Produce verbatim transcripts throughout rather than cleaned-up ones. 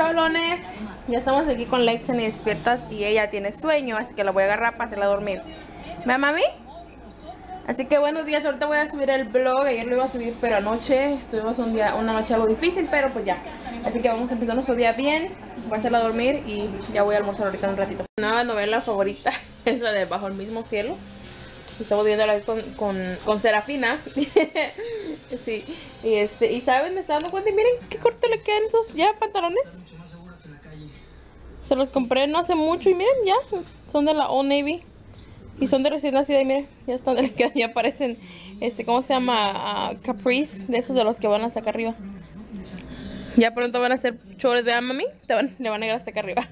chavalones, ya estamos aquí con Lexen y despiertas y ella tiene sueño, así que la voy a agarrar para hacerla dormir. ¿Me ama a mí? Así que buenos días, ahorita voy a subir el vlog. Ayer lo iba a subir, pero anoche tuvimos un día, una noche algo difícil, pero pues ya. Así que vamos a empezar nuestro día bien. Voy a hacerla dormir y ya voy a almorzar ahorita en un ratito. Nueva novela favorita es la de Bajo el Mismo Cielo. Estamos viéndola con, con, con Serafina. Sí, y este, y saben, me estaba dando cuenta y miren qué corto le quedan esos ya pantalones. Se los compré no hace mucho y miren ya, son de la Old Navy. Y son de recién nacida y miren, ya están, ya parecen, este, ¿cómo se llama? Uh, Caprice, de esos de los que van hasta acá arriba. Ya pronto van a ser chores, vean mami, te van, le van a llegar hasta acá arriba.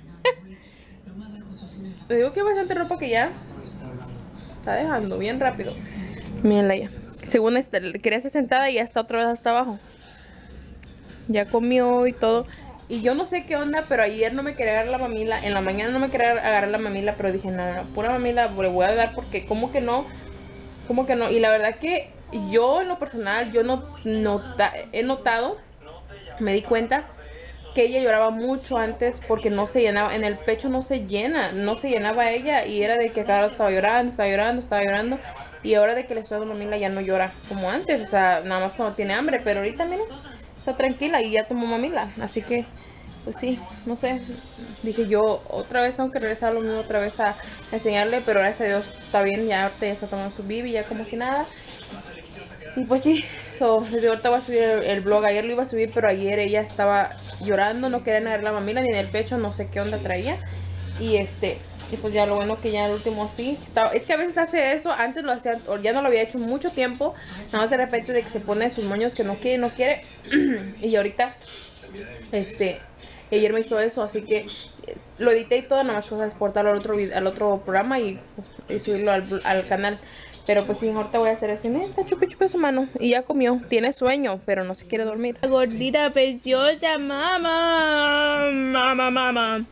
Te digo que hay bastante ropa que ya está dejando bien rápido. Mírenla ya. Según este, quería estar sentada y ya está otra vez hasta abajo. Ya comió y todo. Y yo no sé qué onda, pero ayer no me quería agarrar la mamila. En la mañana no me quería agarrar la mamila, pero dije, no, no, no, pura mamila le voy a dar porque como que no, como que no. Y la verdad que yo en lo personal, yo no nota, he notado, me di cuenta que ella lloraba mucho antes porque no se llenaba, en el pecho no se llena, no se llenaba ella. Y era de que cada rato estaba llorando, estaba llorando, estaba llorando. Y ahora de que le estoy dando mamila ya no llora como antes, o sea, nada más cuando tiene hambre. Pero ahorita, miren, está tranquila y ya tomó mamila, así que pues sí, no sé, dije yo otra vez tengo que regresar a lo mismo, otra vez a enseñarle, pero gracias a Dios está bien, ya ahorita ya está tomando su bibi, ya como si nada. Y pues sí, so, desde ahorita voy a subir el, el vlog. Ayer lo iba a subir, pero ayer ella estaba llorando, no quería agarrar la mamila ni en el pecho, no sé qué onda traía. Y este, y pues ya lo bueno que ya el último sí estaba, es que a veces hace eso, antes lo hacía, ya no lo había hecho mucho tiempo, nada más de repente de que se pone sus moños que no quiere, no quiere. Y ahorita, este, ayer me hizo eso, así que lo edité y todo, nada más que exportarlo al otro, al otro programa y, y subirlo al, al canal. Pero pues sí, ahorita voy a hacer eso. Y mira, está chupi chupi su mano. Y ya comió, tiene sueño, pero no se quiere dormir. La gordita preciosa, mamá. Mamá, mamá.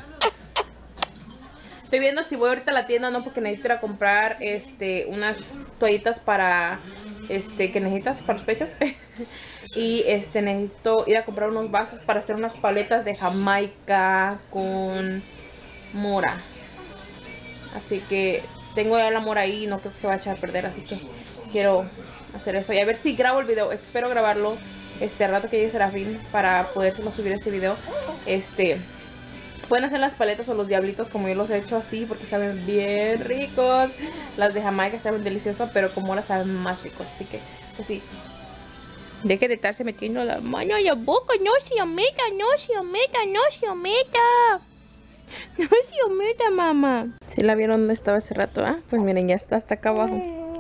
Estoy viendo si voy ahorita a la tienda o no, porque necesito ir a comprar este, unas toallitas para, este, que necesitas para los pechos. Y este, necesito ir a comprar unos vasos para hacer unas paletas de Jamaica con mora. Así que tengo ya la mora ahí y no creo que se vaya a echar a perder, así que quiero hacer eso. Y a ver si grabo el video, espero grabarlo este al rato que llegue Serafín para podérselo subir este video. Este... Pueden hacer las paletas o los diablitos como yo los he hecho así, porque saben bien ricos. Las de Jamaica saben deliciosos, pero como ahora saben más ricos. Así que, pues sí. Deje de estarse metiendo la mano en la boca. No se meta, no se meta, no se meta. No se meta, mamá. ¿Sí la vieron dónde estaba hace rato? ¿Ah? Pues miren, ya está hasta acá abajo.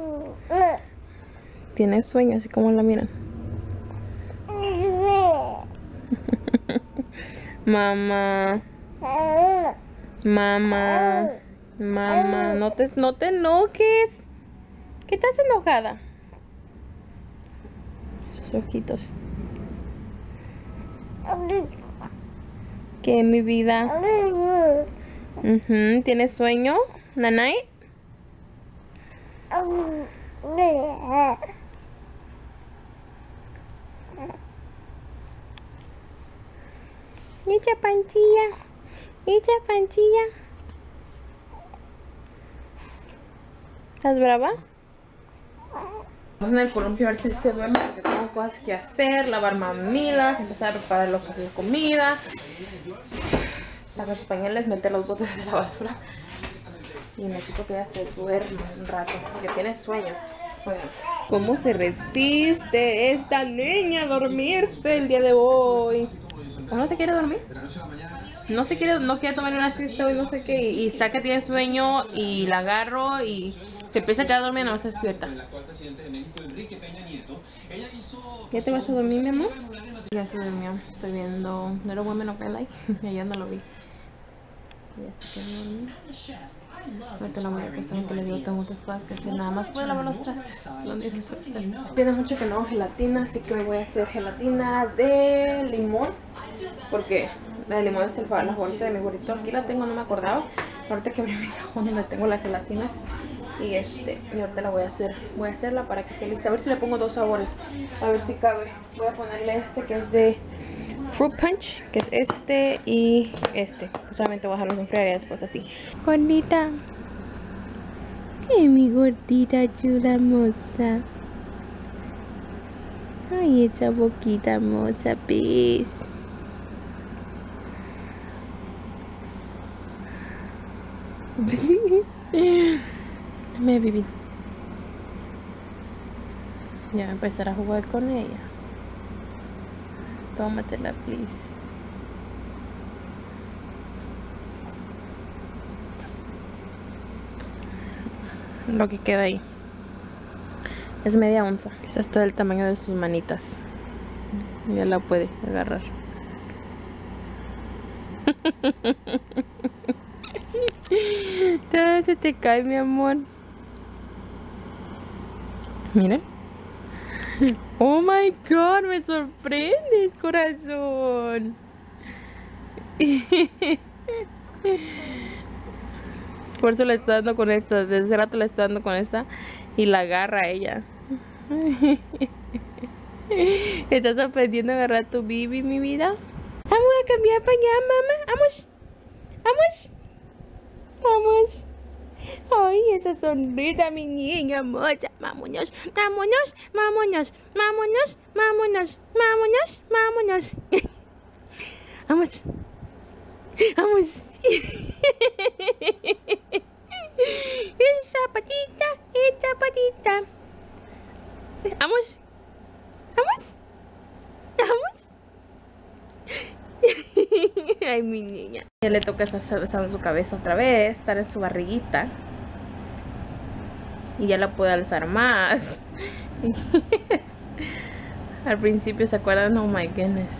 Tiene sueño, así como la miran. Mamá. Mamá, mamá, no te, no te enojes. ¿Qué estás enojada? Sus ojitos. ¿Qué, mi vida? Uh-huh. ¿Tienes sueño, Nanay? Echa panchilla. Echa panchilla. ¿Estás brava? Vamos en el columpio a ver si se duerme, porque tengo cosas que hacer, lavar mamilas, empezar a preparar lo que es la comida, sacar sus pañales, meter los botes de la basura. Y necesito que ella se duerma un rato, porque tiene sueño. Oigan, ¿cómo se resiste esta niña a dormirse el día de hoy? ¿O no se quiere dormir? No se quiere, no quiere tomar una siesta hoy, no sé qué. Y, y está que tiene sueño y la agarro y se empieza a quedar dormida y no se despierta. ¿Ya te vas a dormir, mi amor? Ya se durmió. Estoy viendo Little Women of L A. Ya no lo vi. Ya se quedó dormida. Ahorita la voy a acostar porque le digo tengo muchas cosas que hacer. Nada más puedo lavar los trastes. Lo único que estoy haciendo. Tiene mucho que no hago gelatina, así que hoy voy a hacer gelatina de limón. Porque la de limón es el, la favorita de mi gordito. Aquí la tengo, no me acordaba. Ahorita que abrí mi cajón donde tengo las gelatinas. Y este, y ahorita la voy a hacer. Voy a hacerla para que esté lista. A ver si le pongo dos sabores. A ver si cabe. Voy a ponerle este que es de fruit punch, que es este y este. Solamente voy a dejarlos enfriar y después así. Gordita. ¿Qué mi gordita chula hermosa? Ay, esa boquita hermosa, pez. Me viví. Ya voy a empezar a jugar con ella. Tómatela, please. Lo que queda ahí es media onza. Es hasta del tamaño de sus manitas. Ya la puede agarrar. Todo se te cae, mi amor. Miren. Oh my god, me sorprendes, corazón. Por eso le está dando con esta. Desde hace rato le está dando con esta. Y la agarra a ella. ¿Estás aprendiendo a agarrar tu bibi, mi vida? Vamos a cambiar pañal, mamá. Vamos. Vamos. Vamos. Ay, esa sonrisa, mi niña hermosa. Vámonos, vámonos, vámonos, vámonos, vámonos, vámonos, vámonos. Vamos. Vamos. Esa patita, esa patita. Vamos. Vamos. Vamos. Ay, mi niña. Ya le toca estar besando su cabeza otra vez, estar en su barriguita. Y ya la puede alzar más. Al principio, ¿se acuerdan? Oh my goodness.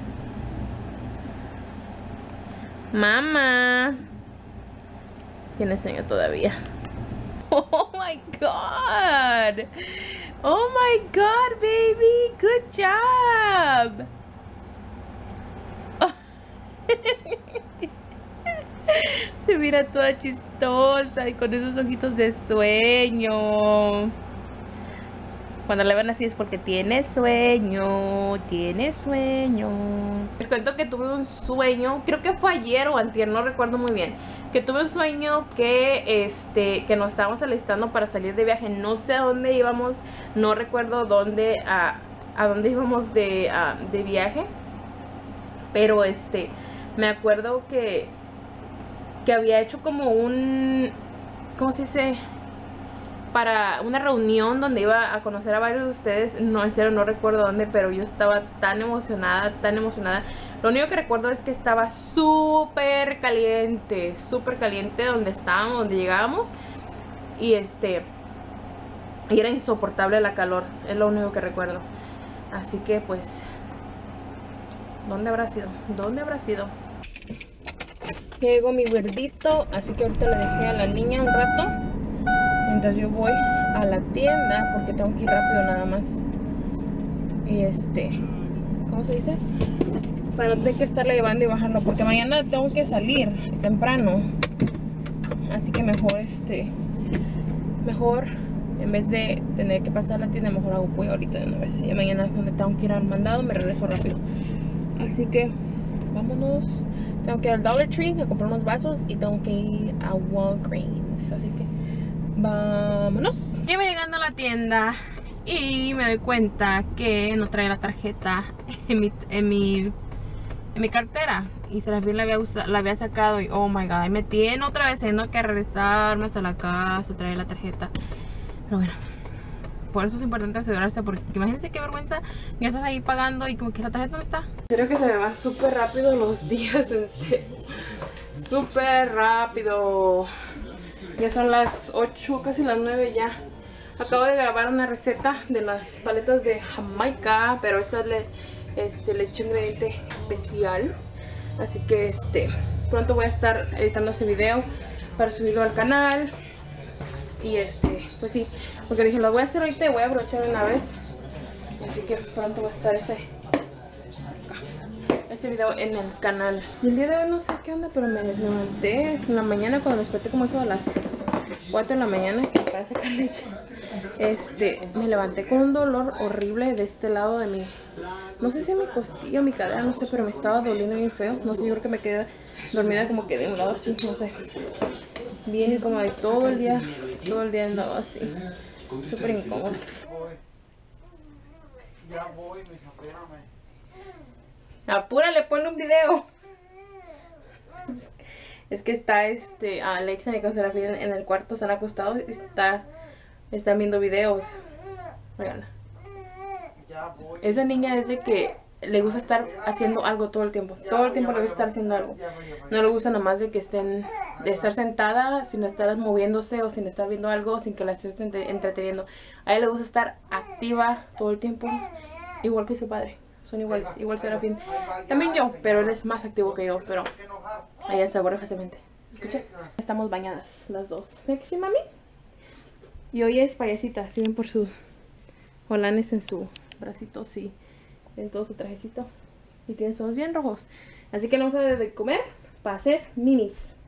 Mamá. Tiene sueño todavía. Oh my god. Oh my god, baby. Good job. Se mira toda chistosa y con esos ojitos de sueño. Cuando le ven así es porque tiene sueño, tiene sueño. Les cuento que tuve un sueño, creo que fue ayer o antier, no recuerdo muy bien. Que tuve un sueño que, este, que nos estábamos alistando para salir de viaje. No sé a dónde íbamos, no recuerdo dónde, a, a dónde íbamos de, a, de viaje. Pero este, me acuerdo que, que había hecho como un, ¿cómo se dice? Para una reunión donde iba a conocer a varios de ustedes. No, en serio no recuerdo dónde, pero yo estaba tan emocionada, tan emocionada. Lo único que recuerdo es que estaba súper caliente, súper caliente donde estábamos, donde llegábamos. Y este, y era insoportable la calor, es lo único que recuerdo. Así que pues, ¿dónde habrá sido? ¿Dónde habrá sido? Ya llegó mi verdito, así que ahorita le dejé a la niña un rato. Mientras yo voy a la tienda, porque tengo que ir rápido nada más. Y este, ¿cómo se dice? Para no tener que estarle llevando y bajarlo, porque mañana tengo que salir temprano. Así que mejor este, mejor en vez de tener que pasar a la tienda, mejor hago pollo ahorita de una vez. Y mañana es donde tengo que ir al mandado, me regreso rápido. Así que vámonos. Tengo que ir al Dollar Tree a comprar unos vasos y tengo que ir a Walgreens. Así que vámonos. Llevo llegando a la tienda y me doy cuenta que no trae la tarjeta en mi, en mi, en mi cartera. Y se la había, la había sacado y oh my god, ahí me tiene otra vez teniendo que regresarme hasta la casa, traer la tarjeta. Pero bueno, por eso es importante asegurarse, porque imagínense qué vergüenza. Ya estás ahí pagando y como que la tarjeta no está. En serio que se me van súper rápido los días, en serio. Súper rápido. Ya son las ocho, casi las nueve ya. Acabo de grabar una receta de las paletas de Jamaica, pero esta le, este, le eché un ingrediente especial. Así que este, pronto voy a estar editando ese video para subirlo al canal. Y este, pues sí, porque dije, lo voy a hacer ahorita y voy a aprovechar una vez. Así que pronto va a estar ese, ese video en el canal. Y el día de hoy no sé qué onda, pero me levanté en la mañana cuando me desperté como eso a las cuatro de la mañana que para sacar leche. Este, me levanté con un dolor horrible de este lado de mi, no sé si mi costilla o mi cadera, no sé, pero me estaba doliendo bien feo. No sé, yo creo que me quedé dormida como que de un lado así, no sé. Bien incómoda y todo el día, todo el día he andado así. Súper incómodo. Ya voy, mija, espérame. Apúrale, ponle un video. Es que está este Alexa y Serafín en el cuarto, están acostados y está, están viendo videos. Oigan. Esa niña es de que le gusta estar haciendo algo todo el tiempo. Todo el tiempo le gusta estar haciendo algo. No le gusta nomás de que estén, de estar sentada sin estar moviéndose o sin estar viendo algo, sin que la estés entreteniendo. A ella le gusta estar activa todo el tiempo, igual que su padre. Son iguales, igual Serafín. También yo, pero él es más activo que yo, pero ella se aburre fácilmente. ¿Escucha? Estamos bañadas las dos. ¿Ve que sí, mami? Y hoy es payasita, si ven por sus jolanes en su bracito, sí. En todo su trajecito. Y tiene sus ojos bien rojos. Así que le vamos a dar de comer para hacer mimis.